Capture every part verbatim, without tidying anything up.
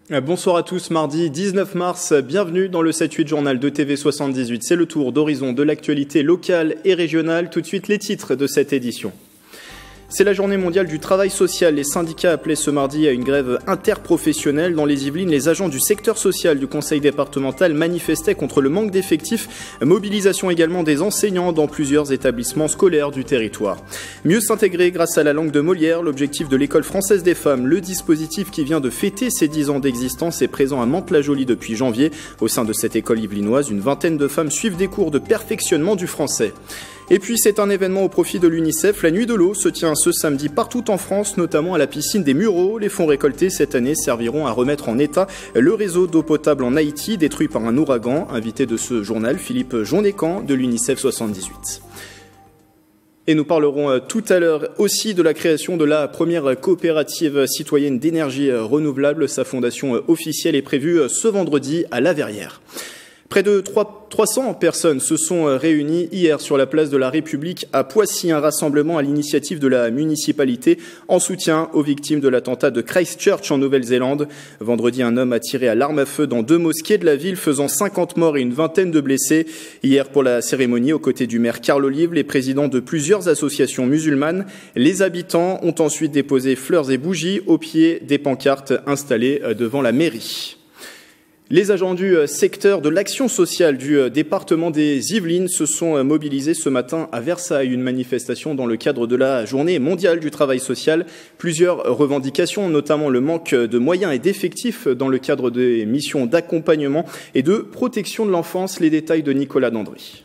Bonsoir à tous, mardi dix-neuf mars, bienvenue dans le sept huit journal de T V soixante-dix-huit. C'est le tour d'horizon de l'actualité locale et régionale. Tout de suite les titres de cette édition. C'est la journée mondiale du travail social. Les syndicats appelaient ce mardi à une grève interprofessionnelle. Dans les Yvelines, les agents du secteur social du conseil départemental manifestaient contre le manque d'effectifs. Mobilisation également des enseignants dans plusieurs établissements scolaires du territoire. Mieux s'intégrer grâce à la langue de Molière, l'objectif de l'école française des femmes. Le dispositif qui vient de fêter ses dix ans d'existence est présent à Mantes-la-Jolie depuis janvier. Au sein de cette école yvelinoise, une vingtaine de femmes suivent des cours de perfectionnement du français. Et puis c'est un événement au profit de l'UNICEF. La Nuit de l'eau se tient ce samedi partout en France, notamment à la piscine des Mureaux. Les fonds récoltés cette année serviront à remettre en état le réseau d'eau potable en Haïti, détruit par un ouragan. Invité de ce journal, Philippe Jonécan de l'UNICEF soixante-dix-huit. Et nous parlerons tout à l'heure aussi de la création de la première coopérative citoyenne d'énergie renouvelable. Sa fondation officielle est prévue ce vendredi à La Verrière. Près de trois cents personnes se sont réunies hier sur la place de la République à Poissy, un rassemblement à l'initiative de la municipalité en soutien aux victimes de l'attentat de Christchurch en Nouvelle-Zélande. Vendredi, un homme a tiré à l'arme à feu dans deux mosquées de la ville, faisant cinquante morts et une vingtaine de blessés. Hier, pour la cérémonie, aux côtés du maire Carl Olive, les présidents de plusieurs associations musulmanes, les habitants ont ensuite déposé fleurs et bougies au pied des pancartes installées devant la mairie. Les agents du secteur de l'action sociale du département des Yvelines se sont mobilisés ce matin à Versailles, une manifestation dans le cadre de la journée mondiale du travail social. Plusieurs revendications, notamment le manque de moyens et d'effectifs dans le cadre des missions d'accompagnement et de protection de l'enfance. Les détails de Nicolas Dandry.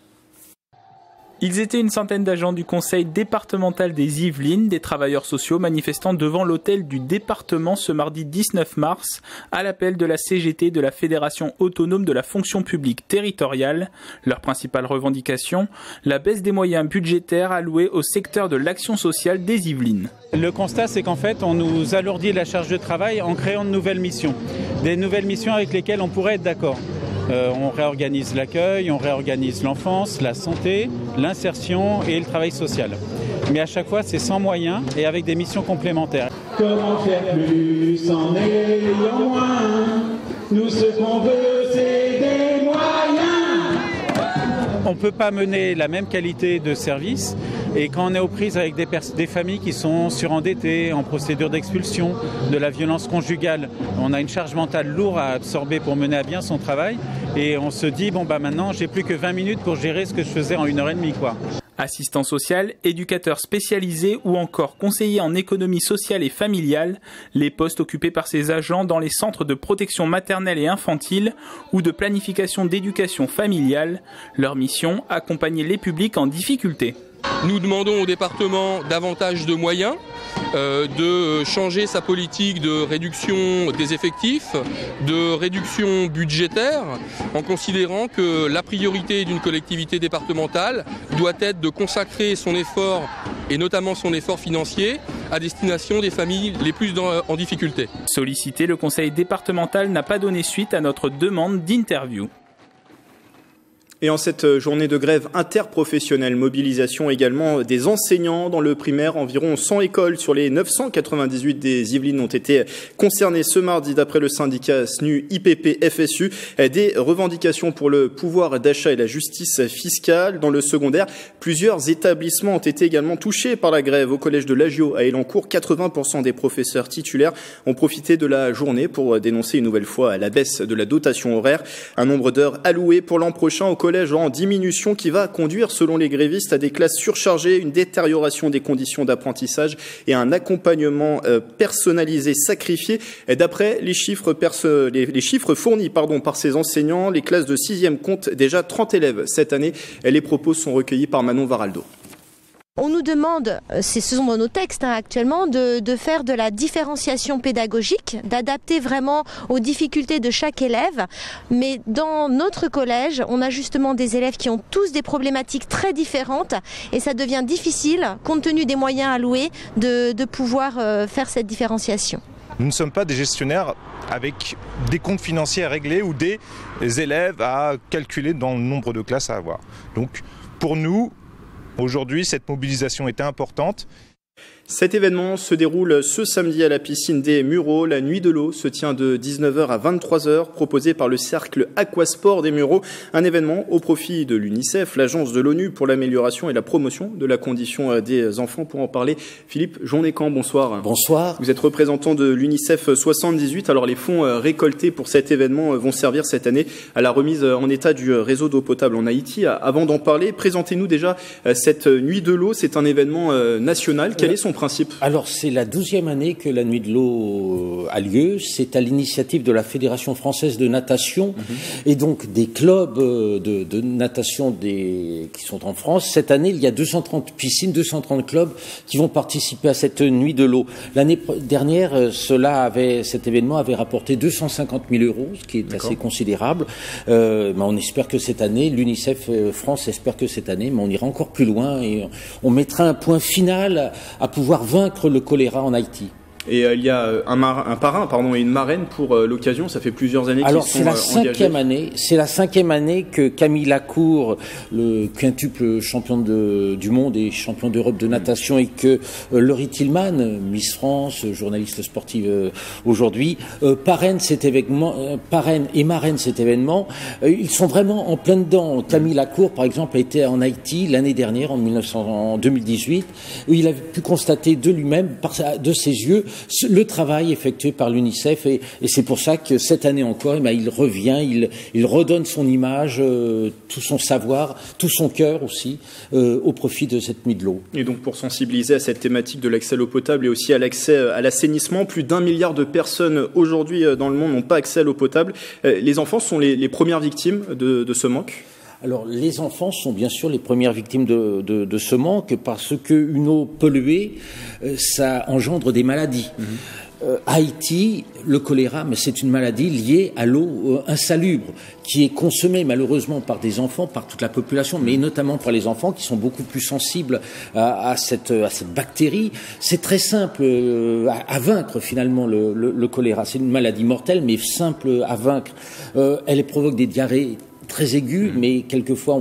Ils étaient une centaine d'agents du conseil départemental des Yvelines, des travailleurs sociaux manifestant devant l'hôtel du département ce mardi dix-neuf mars à l'appel de la C G T de la Fédération autonome de la fonction publique territoriale. Leur principale revendication, la baisse des moyens budgétaires alloués au secteur de l'action sociale des Yvelines. Le constat, c'est qu'en fait, on nous alourdit la charge de travail en créant de nouvelles missions. Des nouvelles missions avec lesquelles on pourrait être d'accord. Euh, on réorganise l'accueil, on réorganise l'enfance, la santé, l'insertion et le travail social. Mais à chaque fois, c'est sans moyens et avec des missions complémentaires. Comment faire plus en ayant moins? Nous, ce qu'on veut, c'est des moyens. On ne peut pas mener la même qualité de service. Et quand on est aux prises avec des, pers- des familles qui sont surendettées, en procédure d'expulsion, de la violence conjugale, on a une charge mentale lourde à absorber pour mener à bien son travail. Et on se dit, bon bah maintenant, j'ai plus que vingt minutes pour gérer ce que je faisais en une heure et demie, quoi. Assistant social, éducateur spécialisé ou encore conseiller en économie sociale et familiale, les postes occupés par ces agents dans les centres de protection maternelle et infantile ou de planification d'éducation familiale. Leur mission, accompagner les publics en difficulté. Nous demandons au département davantage de moyens, euh, de changer sa politique de réduction des effectifs, de réduction budgétaire, en considérant que la priorité d'une collectivité départementale doit être de consacrer son effort, et notamment son effort financier, à destination des familles les plus dans, en difficulté. Sollicité, le conseil départemental n'a pas donné suite à notre demande d'interview. Et en cette journée de grève interprofessionnelle, mobilisation également des enseignants dans le primaire. Environ cent écoles sur les neuf cent quatre-vingt-dix-huit des Yvelines ont été concernées ce mardi d'après le syndicat S N U I P P F S U. Des revendications pour le pouvoir d'achat et la justice fiscale. Dans le secondaire, plusieurs établissements ont été également touchés par la grève. Au collège de l'Agio à Elancourt, quatre-vingts pour cent des professeurs titulaires ont profité de la journée pour dénoncer une nouvelle fois la baisse de la dotation horaire. Un nombre d'heures allouées pour l'an prochain au collège en diminution qui va conduire, selon les grévistes, à des classes surchargées, une détérioration des conditions d'apprentissage et un accompagnement euh, personnalisé sacrifié. Et d'après les chiffres, perso- les, les chiffres fournis pardon, par ces enseignants, les classes de sixième comptent déjà trente élèves cette année. Et les propos sont recueillis par Manon Varaldo. On nous demande, ce sont dans nos textes hein, actuellement, de, de faire de la différenciation pédagogique, d'adapter vraiment aux difficultés de chaque élève. Mais dans notre collège, on a justement des élèves qui ont tous des problématiques très différentes et ça devient difficile, compte tenu des moyens alloués, de, de pouvoir euh, faire cette différenciation. Nous ne sommes pas des gestionnaires avec des comptes financiers à régler ou des élèves à calculer dans le nombre de classes à avoir. Donc pour nous, aujourd'hui, cette mobilisation était importante. Cet événement se déroule ce samedi à la piscine des Mureaux. La nuit de l'eau se tient de dix-neuf heures à vingt-trois heures, proposée par le cercle Aquasport des Mureaux. Un événement au profit de l'UNICEF, l'agence de l'ONU pour l'amélioration et la promotion de la condition des enfants. Pour en parler, Philippe Jonnécan, bonsoir. Bonsoir. Vous êtes représentant de l'UNICEF soixante-dix-huit. Alors les fonds récoltés pour cet événement vont servir cette année à la remise en état du réseau d'eau potable en Haïti. Avant d'en parler, présentez-nous déjà cette nuit de l'eau. C'est un événement national. Quel est son principe ? Alors, c'est la douzième année que la Nuit de l'eau a lieu. C'est à l'initiative de la Fédération française de natation mmh. et donc des clubs de, de natation des, qui sont en France. Cette année, il y a deux cent trente piscines, deux cent trente clubs qui vont participer à cette Nuit de l'eau. L'année dernière, cela avait, cet événement avait rapporté deux cent cinquante mille euros, ce qui est D'accord. assez considérable. Euh, mais on espère que cette année, l'UNICEF France espère que cette année, mais on ira encore plus loin et on mettra un point final à pouvoir vaincre le choléra en Haïti. Et euh, il y a un, mar- un parrain pardon, et une marraine pour euh, l'occasion. Ça fait plusieurs années Alors, qu'ils sont c'est la euh, cinquième année. C'est la cinquième année que Camille Lacour, le quintuple champion de, du monde et champion d'Europe de natation, et que euh, Laurie Tillman, Miss France, journaliste sportive euh, aujourd'hui, euh, parraine cet événement, euh, parraine et marraine cet événement. Euh, ils sont vraiment en plein dedans. Camille Lacour, par exemple, a été en Haïti l'année dernière, en, mille neuf cents, en deux mille dix-huit, où il a pu constater de lui-même, par sa, de ses yeux, le travail effectué par l'UNICEF, et, et c'est pour ça que cette année encore, eh bien, il revient, il, il redonne son image, euh, tout son savoir, tout son cœur aussi, euh, au profit de cette nuit de l'eau. Et donc pour sensibiliser à cette thématique de l'accès à l'eau potable et aussi à l'accès à l'assainissement, plus d'un milliard de personnes aujourd'hui dans le monde n'ont pas accès à l'eau potable. Les enfants sont les, les premières victimes de, de ce manque ? Alors, les enfants sont bien sûr les premières victimes de, de, de ce manque, parce qu'une eau polluée, euh, ça engendre des maladies. Mmh. Euh, Haïti, le choléra, mais c'est une maladie liée à l'eau euh, insalubre, qui est consommée malheureusement par des enfants, par toute la population, mais notamment par les enfants qui sont beaucoup plus sensibles à, à, cette, à cette bactérie. C'est très simple euh, à, à vaincre finalement le, le, le choléra. C'est une maladie mortelle, mais simple à vaincre. Euh, elle provoque des diarrhées très aigu, mais quelquefois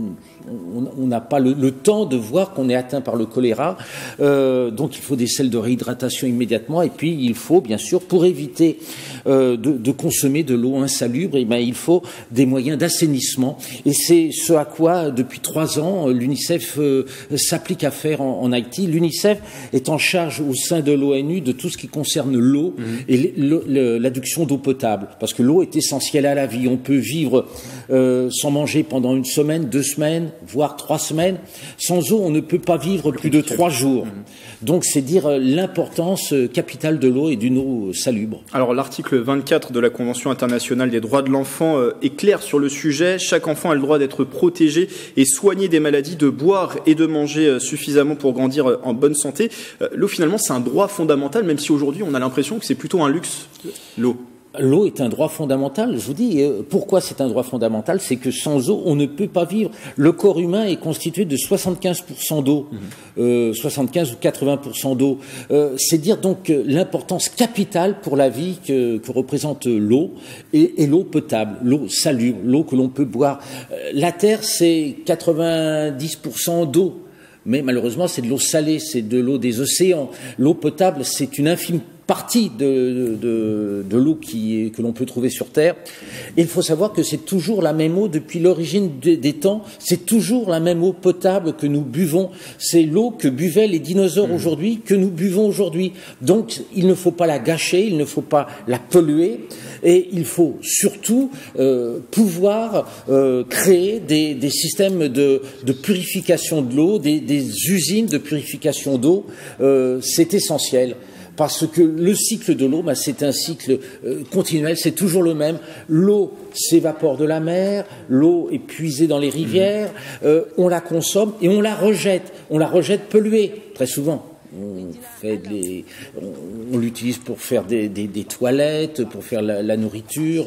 on n'a pas le, le temps de voir qu'on est atteint par le choléra. Euh, donc il faut des sels de réhydratation immédiatement, et puis il faut bien sûr, pour éviter euh, de, de consommer de l'eau insalubre, et ben, il faut des moyens d'assainissement. Et c'est ce à quoi, depuis trois ans, l'UNICEF euh, s'applique à faire en, en Haïti. L'UNICEF est en charge au sein de l'ONU de tout ce qui concerne l'eau mmh. et le, le, l'adduction d'eau potable, parce que l'eau est essentielle à la vie. On peut vivre euh, sans manger pendant une semaine, deux semaines, voire trois semaines. Sans eau, on ne peut pas vivre plus de trois jours. Donc, c'est dire l'importance capitale de l'eau et d'une eau salubre. Alors, l'article vingt-quatre de la Convention internationale des droits de l'enfant est clair sur le sujet. Chaque enfant a le droit d'être protégé et soigné des maladies, de boire et de manger suffisamment pour grandir en bonne santé. L'eau, finalement, c'est un droit fondamental, même si aujourd'hui, on a l'impression que c'est plutôt un luxe, l'eau. L'eau est un droit fondamental. Je vous dis, pourquoi c'est un droit fondamental ? C'est que sans eau, on ne peut pas vivre. Le corps humain est constitué de soixante-quinze pour cent d'eau, mmh. euh, soixante-quinze ou quatre-vingts pour cent d'eau. Euh, c'est dire donc l'importance capitale pour la vie que, que représente l'eau, et, et l'eau potable, l'eau salubre, l'eau que l'on peut boire. La Terre, c'est quatre-vingt-dix pour cent d'eau. Mais malheureusement, c'est de l'eau salée, c'est de l'eau des océans. L'eau potable, c'est une infime partie de, de, de l'eau qui, que l'on peut trouver sur Terre. Et il faut savoir que c'est toujours la même eau depuis l'origine des, des temps. C'est toujours la même eau potable que nous buvons. C'est l'eau que buvaient les dinosaures mmh. aujourd'hui, que nous buvons aujourd'hui. Donc, il ne faut pas la gâcher, il ne faut pas la polluer. Et il faut surtout euh, pouvoir euh, créer des, des systèmes de, de purification de l'eau, des, des usines de purification d'eau. Euh, c'est essentiel. Parce que le cycle de l'eau, bah, c'est un cycle euh, continuel, c'est toujours le même. L'eau s'évapore de la mer, l'eau est puisée dans les rivières, euh, on la consomme et on la rejette. On la rejette polluée, très souvent. On, fait des, on, on l'utilise pour faire des, des, des toilettes, pour faire la, la nourriture.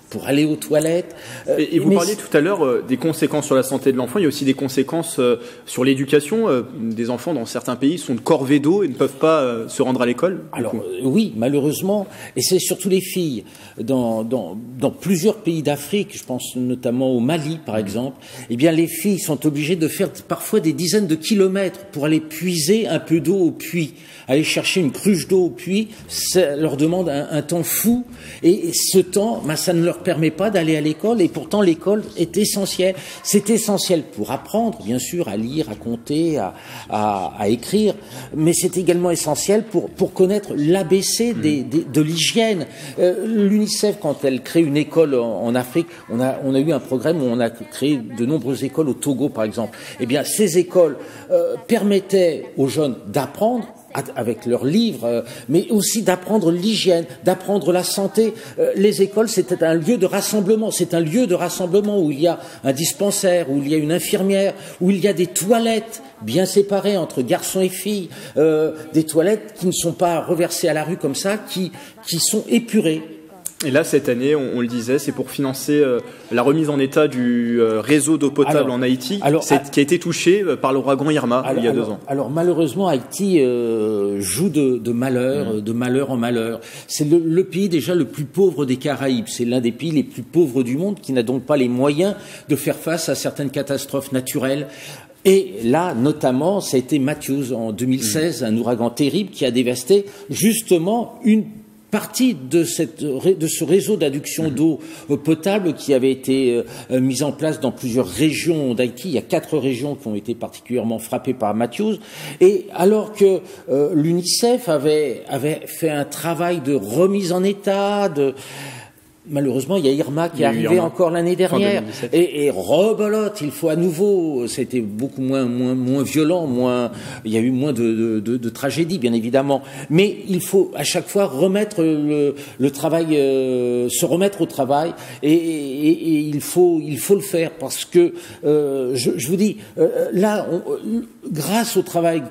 pour aller aux toilettes. Et, et vous Mais parliez tout à l'heure euh, des conséquences sur la santé de l'enfant. Il y a aussi des conséquences euh, sur l'éducation. Euh, des enfants dans certains pays sont de corvée d'eau et ne peuvent pas euh, se rendre à l'école. Alors euh, oui, malheureusement, et c'est surtout les filles. Dans, dans, dans plusieurs pays d'Afrique, je pense notamment au Mali par exemple, eh bien les filles sont obligées de faire parfois des dizaines de kilomètres pour aller puiser un peu d'eau au puits. Aller chercher une cruche d'eau au puits, ça leur demande un, un temps fou. Et ce temps, ben, ça ne leur permet pas d'aller à l'école. Et pourtant, l'école est essentielle. C'est essentiel pour apprendre, bien sûr, à lire, à compter, à, à, à écrire. Mais c'est également essentiel pour, pour connaître l'A B C des, des, de l'hygiène. Euh, L'UNICEF, quand elle crée une école en, en Afrique, on a, on a eu un programme où on a créé de nombreuses écoles au Togo, par exemple. Eh bien, ces écoles euh, permettaient aux jeunes d'apprendre, avec leurs livres, mais aussi d'apprendre l'hygiène, d'apprendre la santé. Les écoles, c'était un lieu de rassemblement. C'est un lieu de rassemblement où il y a un dispensaire, où il y a une infirmière, où il y a des toilettes bien séparées entre garçons et filles, euh, des toilettes qui ne sont pas reversées à la rue comme ça, qui, qui sont épurées. Et là, cette année, on, on le disait, c'est pour financer euh, la remise en état du euh, réseau d'eau potable alors, en Haïti, alors, c'est, qui a été touché euh, par l'ouragan Irma alors, il y a alors, deux ans. Alors malheureusement, Haïti euh, joue de, de malheur, mmh. de malheur en malheur. C'est le, le pays déjà le plus pauvre des Caraïbes. C'est l'un des pays les plus pauvres du monde, qui n'a donc pas les moyens de faire face à certaines catastrophes naturelles. Et là, notamment, ça a été Matthews en deux mille seize, mmh. un ouragan terrible qui a dévasté justement une partie de, cette, de ce réseau d'adduction d'eau potable qui avait été euh, mis en place dans plusieurs régions d'Haïti. Il y a quatre régions qui ont été particulièrement frappées par Matthews. Et alors que euh, l'UNICEF avait, avait fait un travail de remise en état, de... Malheureusement, il y a Irma qui est arrivé Irma. encore l'année dernière. Et, et rebelote, il faut à nouveau, c'était beaucoup moins, moins, moins violent, moins, il y a eu moins de, de, de, de tragédies, bien évidemment. Mais il faut à chaque fois remettre le, le travail, euh, se remettre au travail, et, et, et il faut, il faut le faire parce que, euh, je, je vous dis, euh, là, on, grâce au travail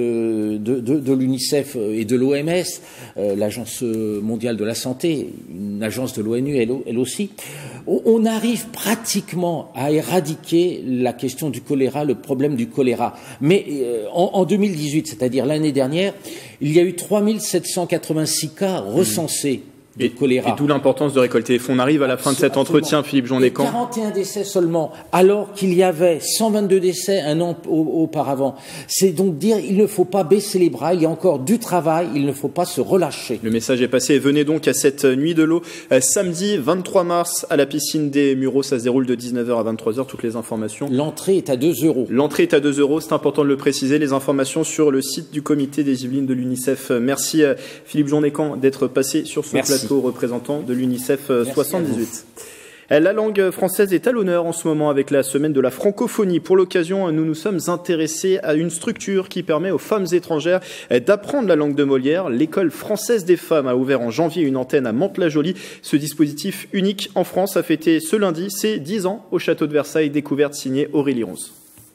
que de, de, de l'UNICEF et de l'O M S, euh, l'Agence mondiale de la santé, une agence de l'O N U, elle aussi, on arrive pratiquement à éradiquer la question du choléra, le problème du choléra. Mais en, en deux mille dix-huit, c'est-à-dire l'année dernière, il y a eu trois mille sept cent quatre-vingt-six cas recensés. Et, et d'où l'importance de récolter les fonds. On arrive à la fin de cet entretien, Philippe Jean-Descamps. quarante et un décès seulement, alors qu'il y avait cent vingt-deux décès un an auparavant. C'est donc dire il ne faut pas baisser les bras, il y a encore du travail, il ne faut pas se relâcher. Le message est passé. Venez donc à cette nuit de l'eau, euh, samedi vingt-trois mars, à la piscine des Mureaux. Ça se déroule de dix-neuf heures à vingt-trois heures. Toutes les informations. L'entrée est à deux euros. L'entrée est à deux euros, c'est important de le préciser. Les informations sur le site du comité des Yvelines de l'UNICEF. Merci euh, Philippe Jean-Descamps d'être passé sur ce Merci. plateau. Représentant de l'UNICEF soixante-dix-huit. La langue française est à l'honneur en ce moment avec la semaine de la francophonie. Pour l'occasion, nous nous sommes intéressés à une structure qui permet aux femmes étrangères d'apprendre la langue de Molière. L'École française des femmes a ouvert en janvier une antenne à Mantes-la-Jolie. Ce dispositif unique en France a fêté ce lundi ses dix ans au château de Versailles. Découverte signée Aurélie Ronze.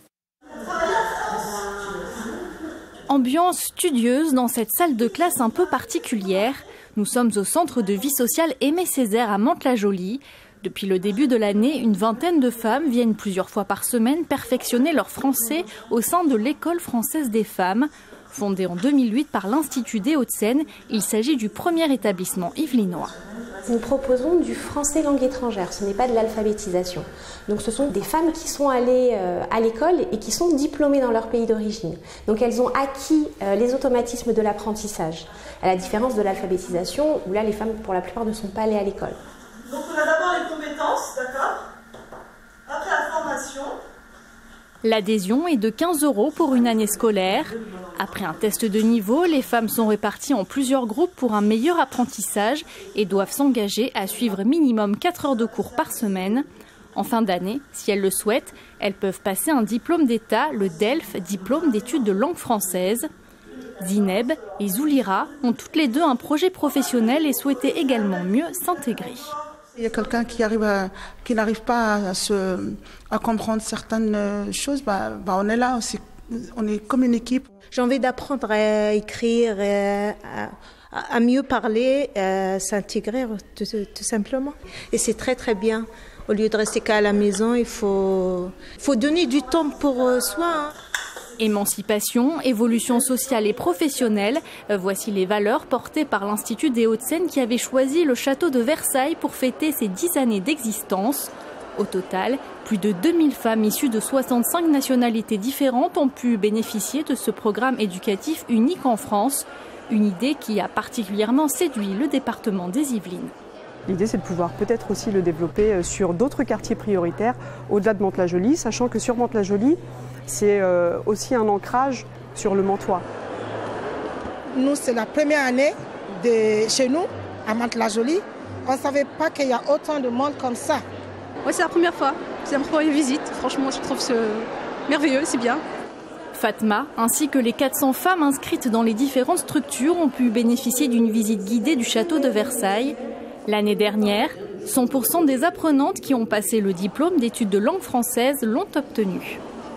Ambiance studieuse dans cette salle de classe un peu particulière. Nous sommes au centre de vie sociale Aimé Césaire à Mantes-la-Jolie. Depuis le début de l'année, une vingtaine de femmes viennent plusieurs fois par semaine perfectionner leur français au sein de l'École française des femmes. Fondée en deux mille huit par l'Institut des Hauts-de-Seine, il s'agit du premier établissement yvelinois. Nous proposons du français langue étrangère, ce n'est pas de l'alphabétisation. Donc ce sont des femmes qui sont allées euh, à l'école et qui sont diplômées dans leur pays d'origine. Donc elles ont acquis euh, les automatismes de l'apprentissage, à la différence de l'alphabétisation où là les femmes pour la plupart ne sont pas allées à l'école. Donc on a d'abord les compétences, d'accord? Après la formation. L'adhésion est de quinze euros pour une année scolaire. Après un test de niveau, les femmes sont réparties en plusieurs groupes pour un meilleur apprentissage et doivent s'engager à suivre minimum quatre heures de cours par semaine. En fin d'année, si elles le souhaitent, elles peuvent passer un diplôme d'État, le D E L F, diplôme d'études de langue française. Zineb et Zoulira ont toutes les deux un projet professionnel et souhaitaient également mieux s'intégrer. Il y a quelqu'un qui arrive à, qui n'arrive pas à, se, à comprendre certaines choses, bah, bah on est là, aussi, on est comme une équipe. J'ai envie d'apprendre à écrire, à, à mieux parler, à s'intégrer tout, tout simplement. Et c'est très très bien. Au lieu de rester qu'à la maison, il faut, faut donner du temps pour soi. Hein. Émancipation, évolution sociale et professionnelle, voici les valeurs portées par l'Institut des Hauts-de-Seine qui avait choisi le château de Versailles pour fêter ses dix années d'existence. Au total, plus de deux mille femmes issues de soixante-cinq nationalités différentes ont pu bénéficier de ce programme éducatif unique en France, une idée qui a particulièrement séduit le département des Yvelines. L'idée, c'est de pouvoir peut-être aussi le développer sur d'autres quartiers prioritaires au-delà de Mantes-la-Jolie, sachant que sur Mantes-la-Jolie, c'est aussi un ancrage sur le Mantois. Nous, c'est la première année de chez nous, à Mantes-la-Jolie. On ne savait pas qu'il y a autant de monde comme ça. Oui, c'est la première fois. C'est ma première visite. Franchement, je trouve ce merveilleux, c'est bien. Fatma, ainsi que les quatre cents femmes inscrites dans les différentes structures, ont pu bénéficier d'une visite guidée du château de Versailles. L'année dernière, cent pour cent des apprenantes qui ont passé le diplôme d'études de langue française l'ont obtenu.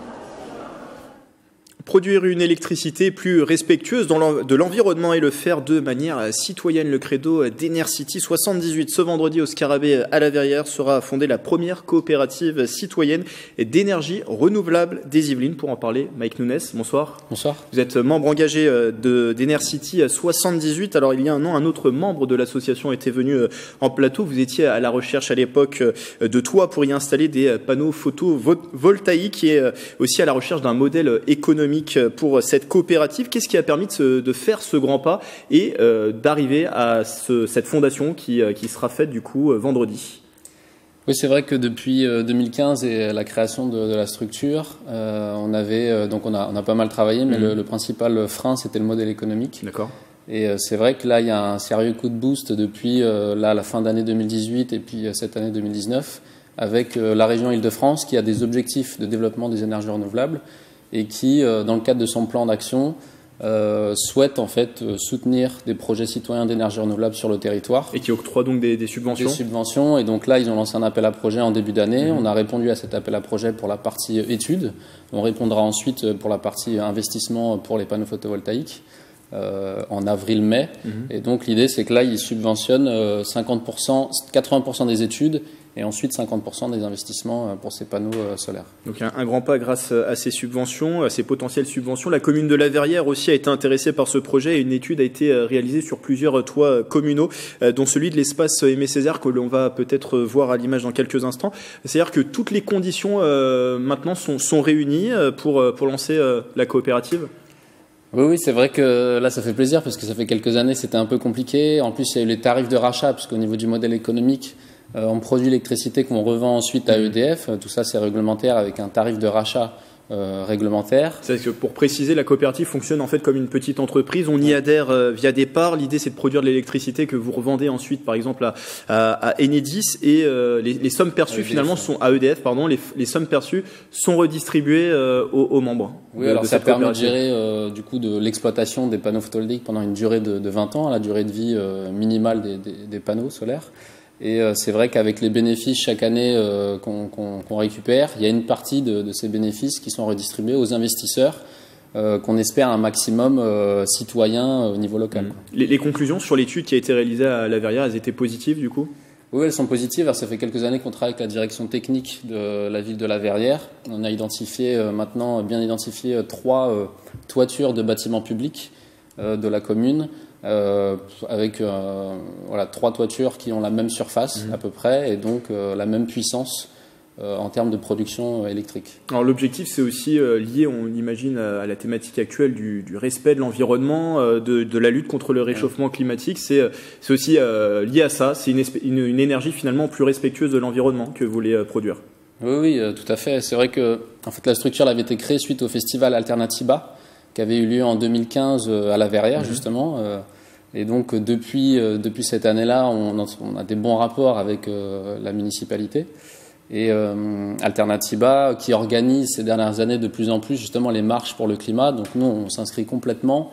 Produire une électricité plus respectueuse de l'environnement et le faire de manière citoyenne. Le credo d'Enercity soixante-dix-huit. Ce vendredi, au Scarabée à la Verrière sera fondée la première coopérative citoyenne d'énergie renouvelable des Yvelines. Pour en parler, Mike Nunes, bonsoir. Bonsoir. Vous êtes membre engagé d'Enercity soixante-dix-huit. Alors, il y a un an, un autre membre de l'association était venu en plateau. Vous étiez à la recherche à l'époque de toits pour y installer des panneaux photovoltaïques et aussi à la recherche d'un modèle économique pour cette coopérative. Qu'est-ce qui a permis de, se, de faire ce grand pas et euh, d'arriver à ce, cette fondation qui, qui sera faite du coup vendredi? Oui, c'est vrai que depuis deux mille quinze et la création de, de la structure, euh, on avait donc on a, on a pas mal travaillé, mais mmh. le, le principal frein c'était le modèle économique. D'accord. Et euh, c'est vrai que là il y a un sérieux coup de boost depuis euh, là la fin d'année deux mille dix-huit et puis euh, cette année deux mille dix-neuf avec euh, la région Île-de-France qui a des objectifs de développement des énergies renouvelables et qui, dans le cadre de son plan d'action, euh, souhaite en fait soutenir des projets citoyens d'énergie renouvelable sur le territoire. Et qui octroie donc des, des subventions. Des subventions. Et donc là, ils ont lancé un appel à projet en début d'année. Mmh. On a répondu à cet appel à projet pour la partie études. On répondra ensuite pour la partie investissement pour les panneaux photovoltaïques euh, en avril-mai. Mmh. Et donc l'idée, c'est que là, ils subventionnent cinquante pour cent, quatre-vingts pour cent des études et ensuite cinquante pour cent des investissements pour ces panneaux solaires. Donc un, un grand pas grâce à ces subventions, à ces potentielles subventions. La commune de La Verrière aussi a été intéressée par ce projet et une étude a été réalisée sur plusieurs toits communaux, dont celui de l'espace Aimé Césaire que l'on va peut-être voir à l'image dans quelques instants. C'est-à-dire que toutes les conditions euh, maintenant sont, sont réunies pour, pour lancer euh, la coopérative. Oui, oui, c'est vrai que là, ça fait plaisir parce que ça fait quelques années, c'était un peu compliqué. En plus, il y a eu les tarifs de rachat, puisqu'au niveau du modèle économique, Euh, on produit l'électricité qu'on revend ensuite à E D F. Tout ça, c'est réglementaire avec un tarif de rachat euh, réglementaire. C'est que pour préciser, la coopérative fonctionne en fait comme une petite entreprise. On y adhère euh, via des parts. L'idée, c'est de produire de l'électricité que vous revendez ensuite, par exemple, à, à, à Enedis. Et euh, les, les sommes perçues, E D F, finalement, sont à E D F. Pardon, les, les sommes perçues sont redistribuées euh, aux, aux membres. Oui, de, alors de ça permet de gérer euh, du coup de l'exploitation des panneaux photovoltaïques pendant une durée de, de vingt ans, la durée de vie euh, minimale des, des, des panneaux solaires. Et euh, c'est vrai qu'avec les bénéfices chaque année euh, qu'on qu'on, qu'on récupère, il y a une partie de, de ces bénéfices qui sont redistribués aux investisseurs euh, qu'on espère un maximum euh, citoyen au niveau local. Mmh. Les, les conclusions sur l'étude qui a été réalisée à La Verrière, elles étaient positives du coup ? Oui, elles sont positives. Alors, ça fait quelques années qu'on travaille avec la direction technique de la ville de La Verrière. On a identifié euh, maintenant, bien identifié, euh, trois euh, toitures de bâtiments publics euh, de la commune. Euh, avec euh, voilà, trois toitures qui ont la même surface mmh. à peu près et donc euh, la même puissance euh, en termes de production euh, électrique. Alors l'objectif c'est aussi euh, lié, on imagine, à la thématique actuelle du, du respect de l'environnement, euh, de, de la lutte contre le réchauffement climatique. C'est, c'est aussi euh, lié à ça, c'est une, une, une énergie finalement plus respectueuse de l'environnement que vous voulez euh, produire. Oui, oui, euh, tout à fait. C'est vrai que en fait, la structure avait été créée suite au festival Alternatiba qui avait eu lieu en deux mille quinze euh, à La Verrière mmh. justement. Euh, Et donc depuis, euh, depuis cette année-là, on, on a des bons rapports avec euh, la municipalité. Et euh, Alternatiba, qui organise ces dernières années de plus en plus justement les marches pour le climat. Donc nous, on s'inscrit complètement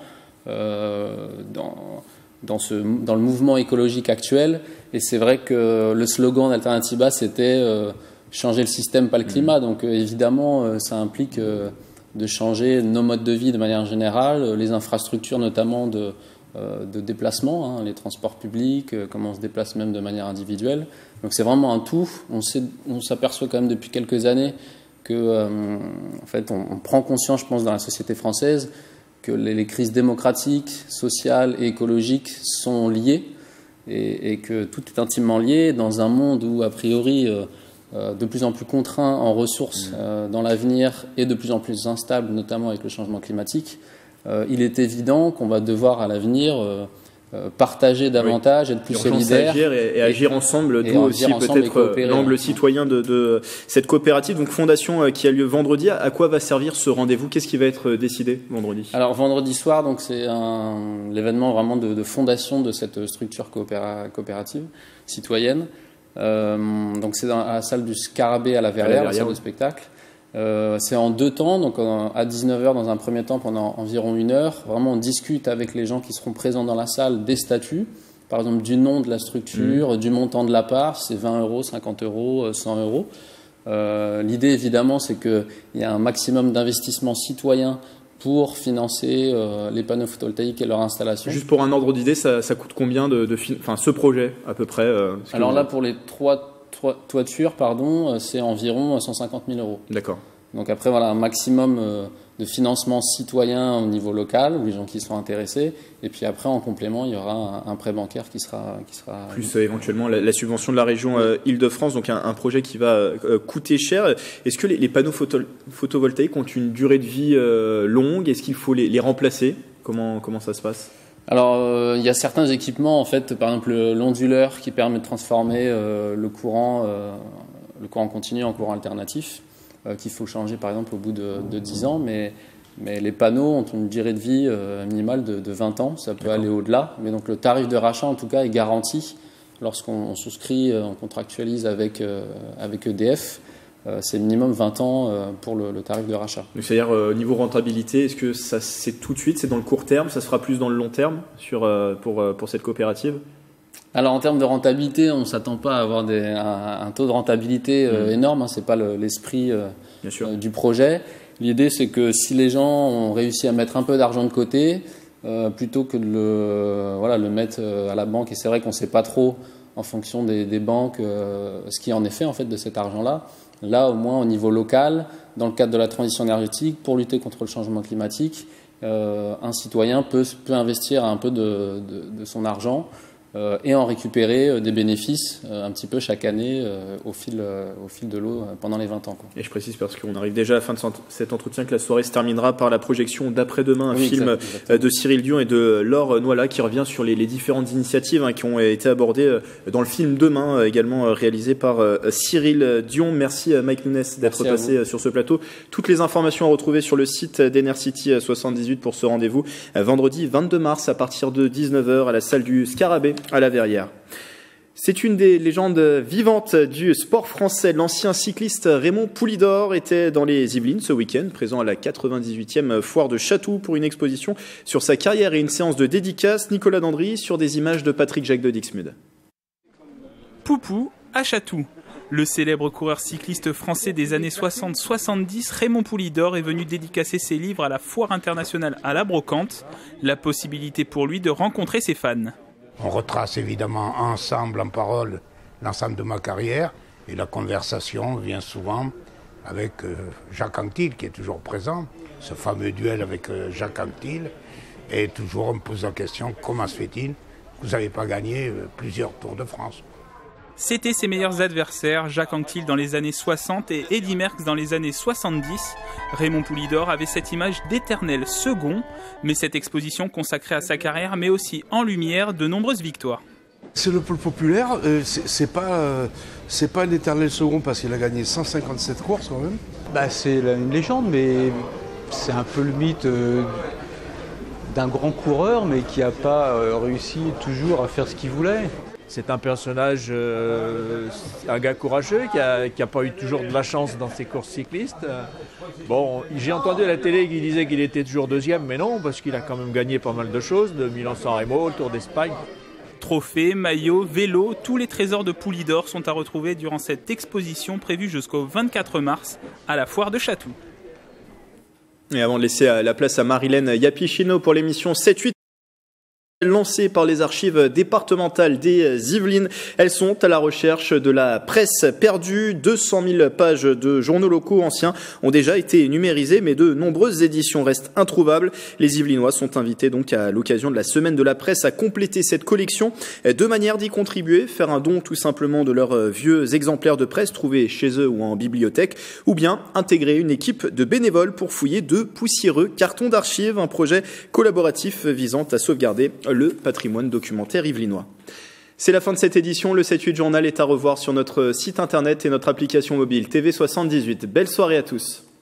euh, dans, dans, ce, dans le mouvement écologique actuel. Et c'est vrai que le slogan d'Alternativa, c'était euh, « changer le système, pas le climat ». Donc euh, évidemment, euh, ça implique euh, de changer nos modes de vie de manière générale, les infrastructures notamment de euh, de déplacement, hein, les transports publics, euh, comment on se déplace même de manière individuelle. Donc c'est vraiment un tout. On, sait, on s'aperçoit quand même depuis quelques années que, euh, en fait, on, on prend conscience, je pense, dans la société française, que les, les crises démocratiques, sociales et écologiques sont liées et, et que tout est intimement lié dans un monde où, a priori, euh, euh, de plus en plus contraint en ressources euh, dans l'avenir et de plus en plus instable, notamment avec le changement climatique. Euh, il est évident qu'on va devoir à l'avenir euh, euh, partager davantage, oui. être plus solidaire. Agir et, et agir ensemble, d'où aussi peut-être l'angle citoyen de, de cette coopérative. Donc fondation euh, qui a lieu vendredi, à quoi va servir ce rendez-vous? Qu'est-ce qui va être décidé vendredi? Alors vendredi soir, donc c'est l'événement vraiment de, de fondation de cette structure coopéra, coopérative citoyenne. Euh, donc c'est dans la salle du Scarabée à la Verrière, à la, la salle de spectacle. Euh, c'est en deux temps, donc à dix-neuf heures dans un premier temps pendant environ une heure. Vraiment, on discute avec les gens qui seront présents dans la salle des statuts, par exemple du nom de la structure, mmh. du montant de la part, c'est vingt euros, cinquante euros, cent euros. Euh, l'idée, évidemment, c'est qu'il y a un maximum d'investissement citoyen pour financer euh, les panneaux photovoltaïques et leur installation. Juste pour un ordre d'idée, ça, ça coûte combien de, de enfin, ce projet à peu près euh, Alors là, pour les trois toiture, pardon, c'est environ cent cinquante mille euros. D'accord. Donc après, voilà, un maximum de financement citoyen au niveau local, ou les gens qui sont intéressés. Et puis après, en complément, il y aura un, un prêt bancaire qui sera... Qui sera... Plus euh, éventuellement la, la subvention de la région euh, Île-de-France, donc un, un projet qui va euh, coûter cher. Est-ce que les, les panneaux photo, photovoltaïques ont une durée de vie euh, longue? Est-ce qu'il faut les, les remplacer? Comment, comment ça se passe? Alors, euh, il y a certains équipements, en fait, par exemple l'onduleur qui permet de transformer euh, le courant, euh, le courant continu en courant alternatif, euh, qu'il faut changer, par exemple, au bout de, de dix ans. Mais, mais les panneaux ont une durée de vie euh, minimale de, de vingt ans. Ça peut aller au-delà. Mais donc, le tarif de rachat, en tout cas, est garanti lorsqu'on souscrit, on contractualise avec, euh, avec E D F. Euh, c'est minimum vingt ans euh, pour le, le tarif de rachat. C'est-à-dire, euh, niveau rentabilité, est-ce que ça c'est tout de suite, c'est dans le court terme, ça se fera plus dans le long terme sur, euh, pour, euh, pour cette coopérative? Alors en termes de rentabilité, on ne s'attend pas à avoir des, un, un taux de rentabilité euh, mmh. énorme, hein, ce n'est pas le, l'esprit euh, euh, du projet. L'idée, c'est que si les gens ont réussi à mettre un peu d'argent de côté, euh, plutôt que de le, voilà, le mettre à la banque, et c'est vrai qu'on ne sait pas trop en fonction des, des banques euh, ce qui en est fait en fait, de cet argent-là. Là, au moins au niveau local, dans le cadre de la transition énergétique, pour lutter contre le changement climatique, euh, un citoyen peut, peut investir un peu de, de, de son argent euh, et en récupérer euh, des bénéfices euh, un petit peu chaque année euh, au, fil, euh, au fil de l'eau euh, pendant les vingt ans. Quoi. Et je précise parce qu'on arrive déjà à la fin de cet entretien que la soirée se terminera par la projection d'Après-demain, un oui, film exact, exactement. de Cyril Dion et de Laure Noala qui revient sur les, les différentes initiatives hein, qui ont été abordées dans le film Demain, également réalisé par Cyril Dion. Merci Mike Nunes d'être passé sur ce plateau. Toutes les informations à retrouver sur le site d'Enercity soixante-dix-huit pour ce rendez-vous vendredi vingt-deux mars à partir de dix-neuf heures à la salle du Scarabée à la Verrière. C'est une des légendes vivantes du sport français. L'ancien cycliste Raymond Poulidor était dans les Yvelines ce week-end, présent à la quatre-vingt-dix-huitième foire de Chatou pour une exposition sur sa carrière et une séance de dédicace. Nicolas Dandry sur des images de Patrick Jacques de Dixmude. Poupou à Chatou. Le célèbre coureur cycliste français des années soixante soixante-dix, Raymond Poulidor, est venu dédicacer ses livres à la foire internationale à la Brocante. La possibilité pour lui de rencontrer ses fans. On retrace évidemment ensemble, en parole, l'ensemble de ma carrière. Et la conversation vient souvent avec euh, Jacques Anquetil, qui est toujours présent. Ce fameux duel avec euh, Jacques Anquetil. Et toujours on me pose la question, comment se fait-il que vous n'avez pas gagné euh, plusieurs Tours de France? C'était ses meilleurs adversaires, Jacques Anquetil dans les années soixante et Eddy Merckx dans les années soixante-dix. Raymond Poulidor avait cette image d'éternel second, mais cette exposition consacrée à sa carrière met aussi en lumière de nombreuses victoires. C'est le pôle populaire, euh, c'est pas, euh, c'est pas un éternel second parce qu'il a gagné cent cinquante-sept courses quand même. Bah, c'est une légende, mais c'est un peu le mythe euh, d'un grand coureur, mais qui n'a pas euh, réussi toujours à faire ce qu'il voulait. C'est un personnage, euh, un gars courageux qui n'a qui a pas eu toujours de la chance dans ses courses cyclistes. Bon, j'ai entendu à la télé qu'il disait qu'il était toujours deuxième, mais non, parce qu'il a quand même gagné pas mal de choses, de Milan-San Remo, le Tour d'Espagne. Trophées, maillots, vélos, tous les trésors de Poulidor sont à retrouver durant cette exposition prévue jusqu'au vingt-quatre mars à la foire de Chatou. Et avant de laisser la place à Marilène Yapichino pour l'émission sept huit, Lancées par les archives départementales des Yvelines. Elles sont à la recherche de la presse perdue. deux cent mille pages de journaux locaux anciens ont déjà été numérisées, mais de nombreuses éditions restent introuvables. Les Yvelinois sont invités donc à l'occasion de la semaine de la presse à compléter cette collection. Deux manières d'y contribuer: faire un don tout simplement de leurs vieux exemplaires de presse trouvés chez eux ou en bibliothèque, ou bien intégrer une équipe de bénévoles pour fouiller de poussiéreux cartons d'archives, un projet collaboratif visant à sauvegarder le patrimoine documentaire yvelinois. C'est la fin de cette édition. Le sept huit Journal est à revoir sur notre site internet et notre application mobile T V soixante-dix-huit. Belle soirée à tous.